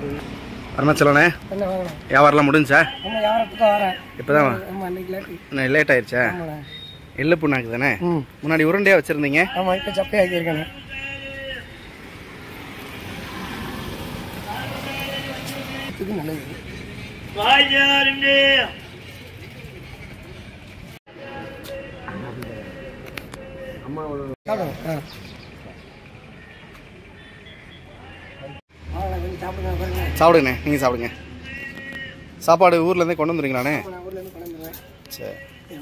அருணாச்சலண்ணே, வியாபாரம்லாம் முடிஞ்சா? இப்போதான் லேட் ஆயிடுச்சா? எள்ளு புண்ணாக்கு தானே? முன்னாடி உருண்டையாக வச்சுருந்தீங்க. ஆமாம், இப்போ சப்பையாக்கி இருக்கேன். நல்லது. சாப்பிடுங்கண்ணே, நீங்கள் சாப்பிடுங்க. சாப்பாடு ஊர்லேருந்தே கொண்டு வந்துடுங்களாண்ணே? சரி.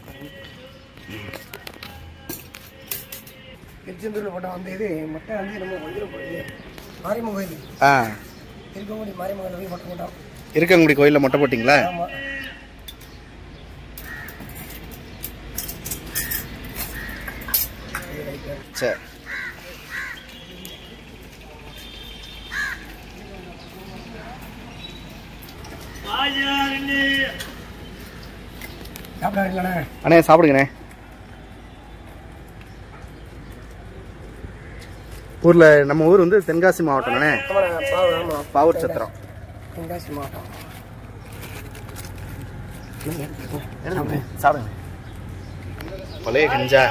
திருச்செந்தூரில் போட்டால் வந்து இது மட்டை வந்து நம்ம வந்துடும் மாரியம்மன் கோயில். இருக்கங்குடி மாரியம்மன் கோயில் போய் மட்டை போட்டோம். இருக்கங்குடி கோயிலில் மொட்டை போட்டிங்களா? ஆமாம். சரி. அண்ணே சாப்பிடுங்கண்ணே. ஊரில் நம்ம ஊர் வந்து தென்காசி மாவட்டம்ண்ணே. பாவூர் சத்திரம், தென்காசி மாவட்டம். சாப்பிடுங்க. பழைய கஞ்சா.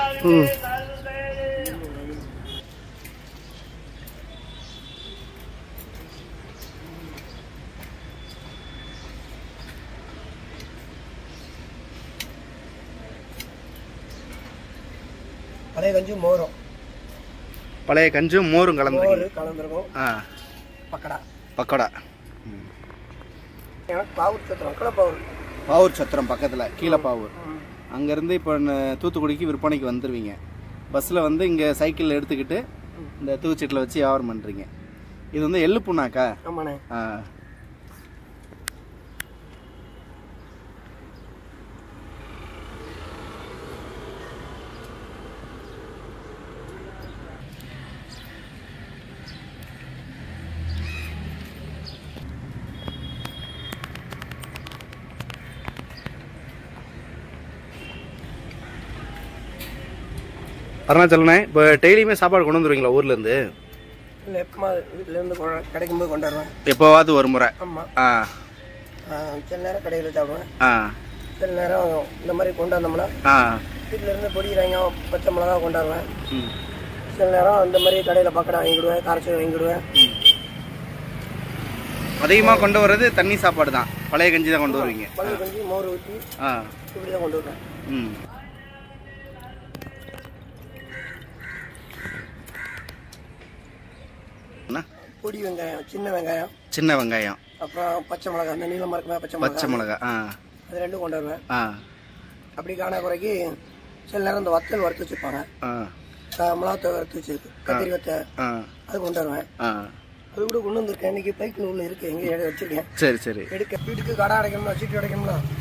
பழைய கஞ்சும் மோரும். பழைய கஞ்சும் மோரும் கலந்துருக்கும். பக்கடா. பக்கோடா. பாவூர் சத்திரம், பாவூர் சத்திரம் பக்கத்தில் கீழே பாவூர். அங்கேருந்து இப்போ தூத்துக்குடிக்கு விற்பனைக்கு வந்துடுவீங்க. பஸ்ஸில் வந்து இங்கே சைக்கிளில் எடுத்துக்கிட்டு இந்த தூச்சீட்டில் வச்சு வியாபாரம் பண்ணுறீங்க. இது வந்து எள்ளு புண்ணாக்கா? ஆமாண்ணே. அருணாச்சலண்ணே, இப்போ டெய்லியுமே சாப்பாடு கொண்டு வந்துடுவீங்களா ஊர்லேருந்து? இல்லை, எப்போ வீட்டிலேருந்து கிடைக்கும்போது கொண்டு வருவேன். எப்போவாது ஒரு முறை? ஆமாம். சில நேரம் கடையில் சாப்பிடுவேன். சில நேரம் இந்த மாதிரி கொண்டு வந்தோம்னா வீட்டிலேருந்து பொடி வெங்காயம் பச்சை மிளகா கொண்டாடுவேன். சில நேரம் இந்த மாதிரி கடையில் பக்கடா வாங்கிடுவேன், காரச்சி வாங்கிடுவேன். அதிகமாக கொண்டு வர்றது தண்ணி சாப்பாடு தான், பழைய கஞ்சி தான் கொண்டு வருவீங்க? பழைய கஞ்சி மோர் ஊற்றி இப்படி தான் கொண்டு வருவேன். பொடி வெங்காயம், சின்ன வெங்காயம், அப்புறம் பச்சை மிளகா, அந்த நீளமாக இருக்குமே பச்சை மிளகா, அது ரெண்டும் கொண்டு வருவேன். அப்படி காண குறைக்கு சில நேரம் இந்த வத்தல் வறுத்து வச்சுருப்பாங்க, மிளகாத்தூள் வறுத்து வச்சிருக்கு, கத்திரி வத்தை, அது கொண்டு வருவேன். அது கூட கொண்டு வந்திருக்கேன். இன்னைக்கு பைக்கில் உள்ள இருக்கு, எங்கேயும் வச்சிருக்கேன். சரி சரி. எடுக்க வீட்டுக்கு கடை அடைக்கணும்னா, சீட்டு அடைக்கணும்னா